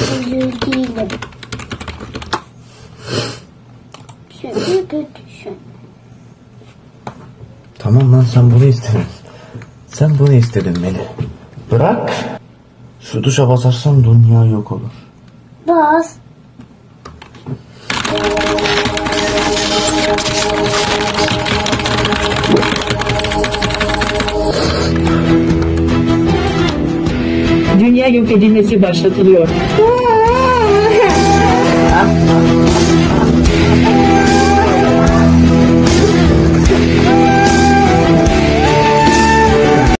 Üzül değilim. Şöyle götürsün. Tamam lan, sen bunu istedin. Sen bunu istedin Melih. Bırak. Şu tuşa basarsan dünya yok olur. Bas. Dünya yok edilmesi başlatılıyor.